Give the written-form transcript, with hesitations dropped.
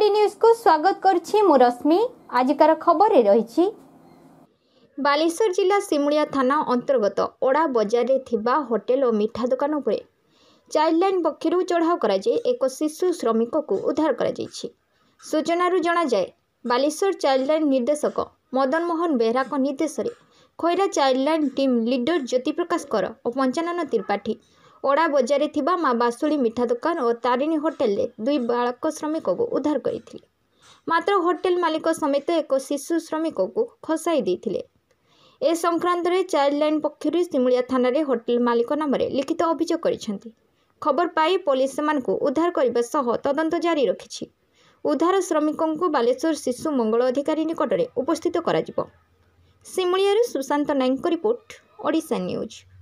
OD news को स्वागत करछि मु रश्मि। आजिकार खबर रही बालेश्वर जिला सिमुलिया थाना अंतर्गत ओडा बजार रे थिबा होटेल और मिठा दुकान उपरे चाइल्ड लाइन पक्षरु चढ़ाऊ करा जाय एक शिशु श्रमिक को उद्धार करा जायछि। सूचनारू जना जाए बालेश्वर चाइल्ड लाइन निर्देशक मदन मोहन बेहरा को निर्देश रे Khaira child line team leader Jyoti Prakash कर और पंचानन त्रिपाठी ओडा बजार रे थिबा माँ बासुली मिठा दुकान और तारिणी होटेल रे दुई बालक श्रमिक को उद्धार करथिले। मात्र होटेल मालिक समेत एक शिशु श्रमिक को खसाई देथिले। ए संक्रांत रे चाइल्ड लाइन पक्षरु सिमुलिया थाना रे होटेल मालिक नाम रे लिखित अभियोग करिसेंती। खबर पाई पुलिस सेमान को उद्धार करबा सह तदंत जारी रखिछि। उद्धार श्रमिकों को बालेश्वर शिशु मंगल अधिकारी निकट में उपस्थित करा जिवो। सिमुलिया रे सुशांत नायक रिपोर्ट ओडिशा न्यूज।